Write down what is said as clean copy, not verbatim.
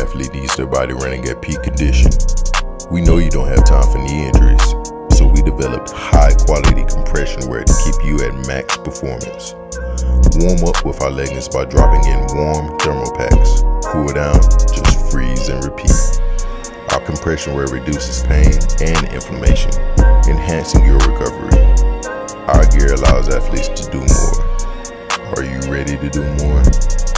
athlete needs their body running at peak condition. We know you don't have time for knee injuries, so we developed high quality compression wear to keep you at max performance. Warm up with our leggings by dropping in warm thermal packs. Cool down, just freeze and repeat. Our compression wear reduces pain and inflammation, enhancing your recovery. Our gear allows athletes to do more. Are you ready to do more?